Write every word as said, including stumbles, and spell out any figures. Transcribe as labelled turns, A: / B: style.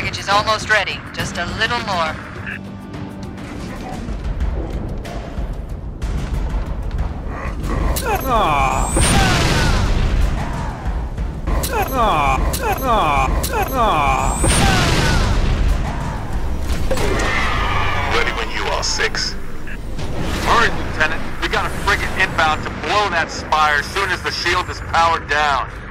A: package is almost ready. Just a little more.
B: Ready when you are, Six.
C: Alright, Lieutenant. We got a frigate inbound to blow that spire as soon as the shield is powered down.